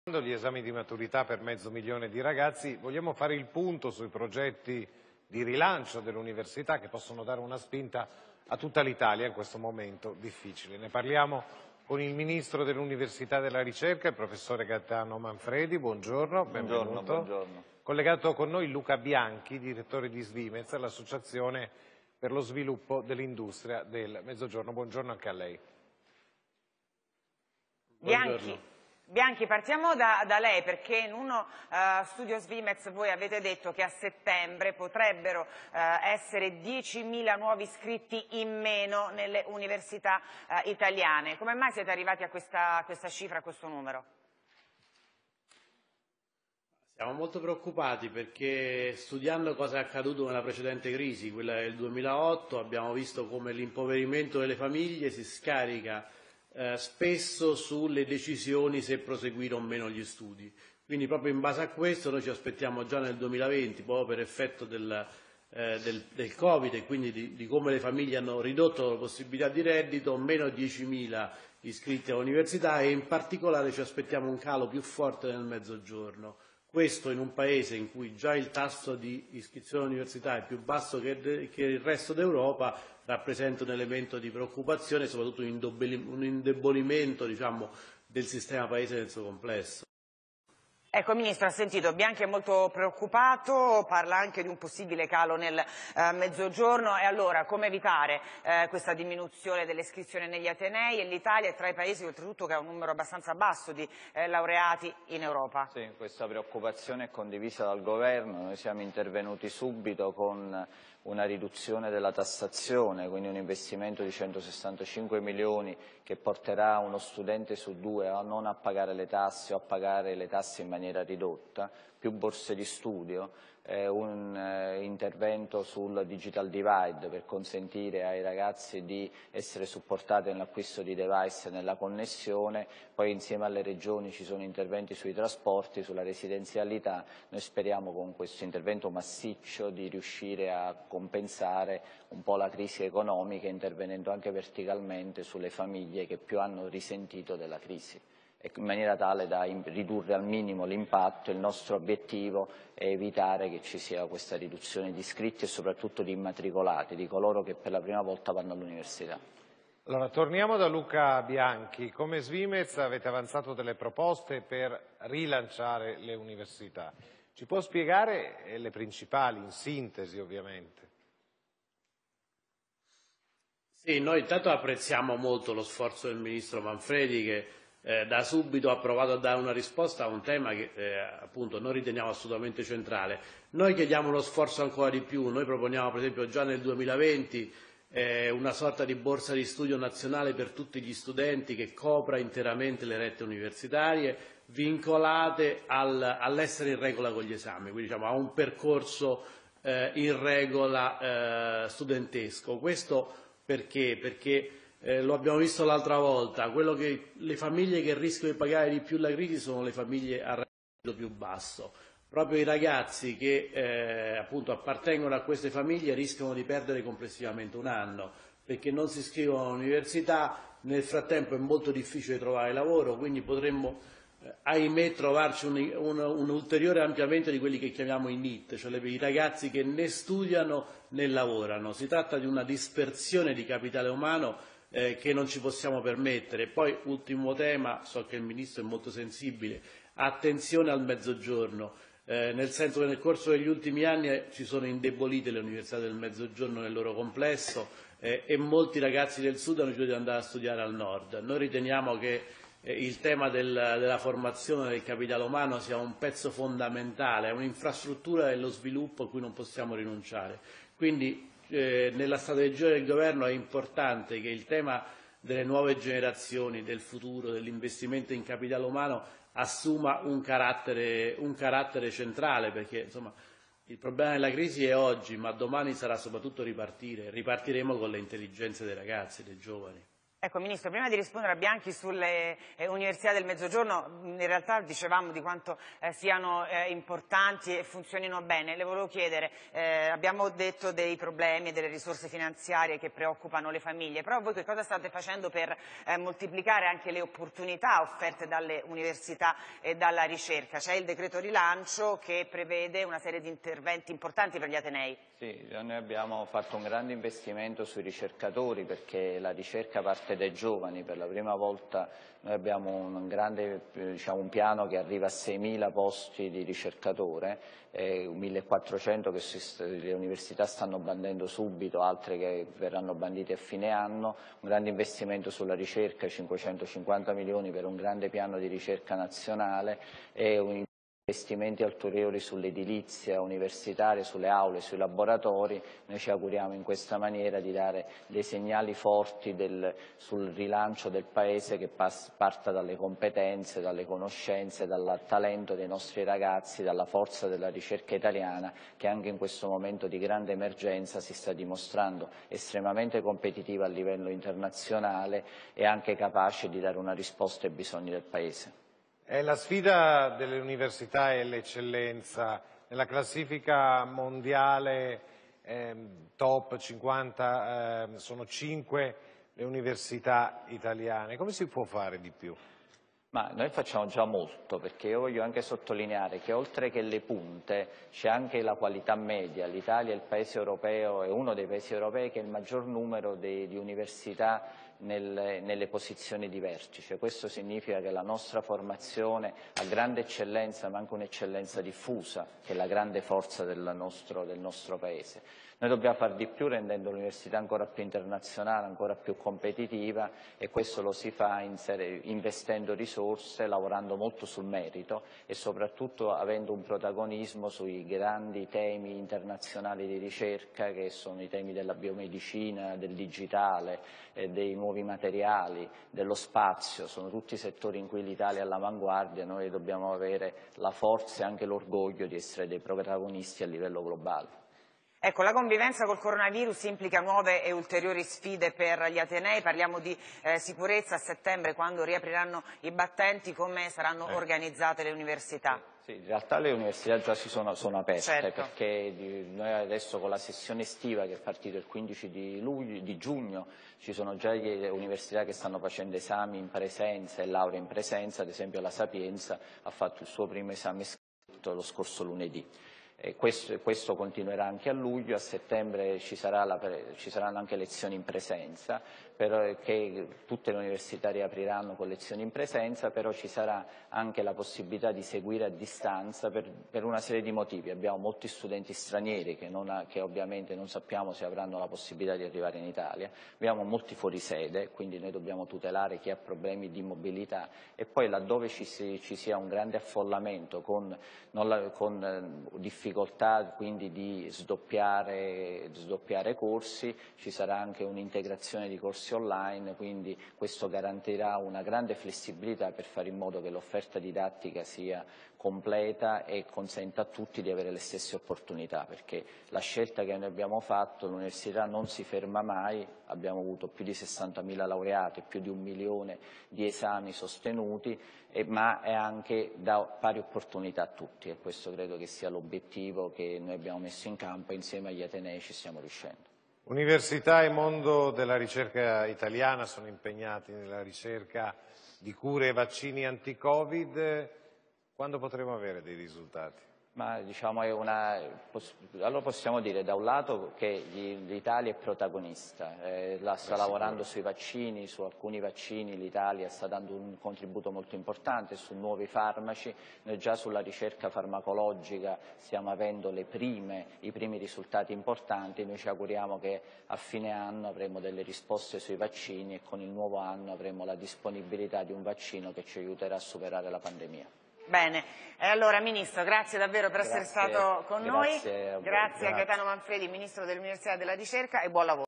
Gli esami di maturità per 500.000 di ragazzi, vogliamo fare il punto sui progetti di rilancio dell'università che possono dare una spinta a tutta l'Italia in questo momento difficile. Ne parliamo con il Ministro dell'Università e della Ricerca, il Professore Gaetano Manfredi. Buongiorno, benvenuto. Buongiorno. Collegato con noi Luca Bianchi, direttore di Svimez, l'Associazione per lo sviluppo dell'industria del Mezzogiorno. Buongiorno anche a lei. Bianchi, partiamo da lei, perché in uno studio Svimez voi avete detto che a settembre potrebbero essere 10.000 nuovi iscritti in meno nelle università italiane. Come mai siete arrivati a questa cifra, a questo numero? Siamo molto preoccupati perché studiando cosa è accaduto nella precedente crisi, quella del 2008, abbiamo visto come l'impoverimento delle famiglie si scarica spesso sulle decisioni se proseguire o meno gli studi. Quindi proprio in base a questo noi ci aspettiamo già nel 2020, proprio per effetto del Covid e quindi di come le famiglie hanno ridotto la possibilità di reddito, meno 10.000 iscritti all'università e in particolare ci aspettiamo un calo più forte nel Mezzogiorno. Questo in un paese in cui già il tasso di iscrizione all'università è più basso che il resto d'Europa, rappresenta un elemento di preoccupazione e soprattutto un indebolimento, diciamo, del sistema paese nel suo complesso. Ecco, Ministro, ha sentito, Bianchi è molto preoccupato, parla anche di un possibile calo nel Mezzogiorno. E allora come evitare questa diminuzione delle iscrizioni negli atenei? E l'Italia è tra i paesi oltretutto che ha un numero abbastanza basso di laureati in Europa. Sì, questa preoccupazione è condivisa dal Governo, noi siamo intervenuti subito con una riduzione della tassazione, quindi un investimento di 165 milioni che porterà uno studente su due a non a pagare le tasse o a pagare le tasse in maniera ridotta, più borse di studio, un intervento sul digital divide per consentire ai ragazzi di essere supportati nell'acquisto di device e nella connessione, poi insieme alle regioni ci sono interventi sui trasporti, sulla residenzialità. Noi speriamo con questo intervento massiccio di riuscire a compensare un po' la crisi economica, intervenendo anche verticalmente sulle famiglie che più hanno risentito della crisi, in maniera tale da ridurre al minimo l'impatto. Il nostro obiettivo è evitare che ci sia questa riduzione di iscritti e soprattutto di immatricolati, di coloro che per la prima volta vanno all'università. Allora, torniamo da Luca Bianchi. Come Svimez avete avanzato delle proposte per rilanciare le università. Ci può spiegare le principali, in sintesi ovviamente? Sì, noi intanto apprezziamo molto lo sforzo del Ministro Manfredi che da subito ha provato a dare una risposta a un tema che appunto noi riteniamo assolutamente centrale. Noi chiediamo uno sforzo ancora di più, noi proponiamo per esempio già nel 2020 una sorta di borsa di studio nazionale per tutti gli studenti che copra interamente le rette universitarie, vincolate all'essere in regola con gli esami, quindi diciamo a un percorso in regola studentesco. Questo perché? Perché lo abbiamo visto l'altra volta, le famiglie che rischiano di pagare di più la crisi sono le famiglie a reddito più basso. Proprio i ragazzi che appunto appartengono a queste famiglie rischiano di perdere complessivamente un anno, perché non si iscrivono all'università, nel frattempo è molto difficile trovare lavoro, quindi potremmo, ahimè, trovarci un ulteriore ampliamento di quelli che chiamiamo i NEET, cioè i ragazzi che né studiano né lavorano. Si tratta di una dispersione di capitale umano che non ci possiamo permettere. Poi, ultimo tema, so che il Ministro è molto sensibile, attenzione al Mezzogiorno, nel senso che nel corso degli ultimi anni si sono indebolite le università del Mezzogiorno nel loro complesso e molti ragazzi del Sud hanno deciso di andare a studiare al Nord. Noi riteniamo che il tema della formazione del capitale umano sia un pezzo fondamentale, è un'infrastruttura dello sviluppo a cui non possiamo rinunciare. Quindi nella strategia del Governo è importante che il tema delle nuove generazioni, del futuro, dell'investimento in capitale umano assuma un carattere centrale, perché insomma, il problema della crisi è oggi, ma domani sarà soprattutto ripartire. Ripartiremo con le intelligenze dei ragazzi, dei giovani. Ecco, Ministro, prima di rispondere a Bianchi sulle università del Mezzogiorno, in realtà dicevamo di quanto siano importanti e funzionino bene. Le volevo chiedere, abbiamo detto dei problemi e delle risorse finanziarie che preoccupano le famiglie, però voi che cosa state facendo per moltiplicare anche le opportunità offerte dalle università e dalla ricerca? C'è il decreto rilancio che prevede una serie di interventi importanti per gli atenei. Sì, noi abbiamo fatto un grande investimento sui ricercatori perché la ricerca parte dai giovani. Per la prima volta noi abbiamo un grande un piano che arriva a 6.000 posti di ricercatore, 1.400 che le università stanno bandendo subito, altre che verranno bandite a fine anno, un grande investimento sulla ricerca, 550 milioni per un grande piano di ricerca nazionale e un investimenti ulteriori sull'edilizia universitaria, sulle aule, sui laboratori. Noi ci auguriamo in questa maniera di dare dei segnali forti sul rilancio del Paese che parta dalle competenze, dalle conoscenze, dal talento dei nostri ragazzi, dalla forza della ricerca italiana che anche in questo momento di grande emergenza si sta dimostrando estremamente competitiva a livello internazionale e anche capace di dare una risposta ai bisogni del Paese. La sfida delle università è l'eccellenza. Nella classifica mondiale top 50 sono 5 le università italiane. Come si può fare di più? Ma noi facciamo già molto, perché io voglio anche sottolineare che oltre che le punte c'è anche la qualità media. L'Italia è il paese europeo, è uno dei paesi europei che ha il maggior numero di università nelle posizioni di vertice. Questo significa che la nostra formazione ha grande eccellenza, ma anche un'eccellenza diffusa, che è la grande forza del nostro paese. Noi dobbiamo fare di più rendendo l'università ancora più internazionale, ancora più competitiva e questo lo si fa investendo risorse, lavorando molto sul merito e soprattutto avendo un protagonismo sui grandi temi internazionali di ricerca che sono i temi della biomedicina, del digitale, dei nuovi materiali, dello spazio. Sono tutti settori in cui l'Italia è all'avanguardia e noi dobbiamo avere la forza e anche l'orgoglio di essere dei protagonisti a livello globale. Ecco, la convivenza col coronavirus implica nuove e ulteriori sfide per gli atenei. Parliamo di sicurezza a settembre, quando riapriranno i battenti, come saranno organizzate le università? Sì, in realtà le università già sono aperte, certo. Perché noi adesso con la sessione estiva che è partita il 15 di giugno ci sono già le università che stanno facendo esami in presenza e laurea in presenza, ad esempio la Sapienza ha fatto il suo primo esame scritto lo scorso lunedì. Questo continuerà anche a luglio, a settembre ci saranno anche lezioni in presenza, che tutte le università riapriranno con lezioni in presenza, però ci sarà anche la possibilità di seguire a distanza per una serie di motivi. Abbiamo molti studenti stranieri che ovviamente non sappiamo se avranno la possibilità di arrivare in Italia, abbiamo molti fuorisede, quindi noi dobbiamo tutelare chi ha problemi di mobilità e poi laddove ci sia un grande affollamento con difficoltà quindi di sdoppiare corsi, ci sarà anche un'integrazione di corsi online, quindi questo garantirà una grande flessibilità per fare in modo che l'offerta didattica sia completa e consenta a tutti di avere le stesse opportunità, perché la scelta che noi abbiamo fatto, l'università non si ferma mai, abbiamo avuto più di 60.000 laureati, più di 1 milione di esami sostenuti, ma è anche da pari opportunità a tutti e questo credo che sia l'obiettivo che noi abbiamo messo in campo e insieme agli atenei ci stiamo riuscendo. Università e mondo della ricerca italiana sono impegnati nella ricerca di cure e vaccini anti-Covid. Quando potremo avere dei risultati? Ma diciamo allora possiamo dire da un lato che l'Italia è protagonista, sta lavorando sui vaccini, su alcuni vaccini l'Italia sta dando un contributo molto importante, su nuovi farmaci, noi già sulla ricerca farmacologica stiamo avendo i primi risultati importanti, noi ci auguriamo che a fine anno avremo delle risposte sui vaccini e con il nuovo anno avremo la disponibilità di un vaccino che ci aiuterà a superare la pandemia. Bene, allora Ministro, grazie davvero per essere stato con noi, grazie a Gaetano Manfredi, Ministro dell'Università e della Ricerca e buon lavoro.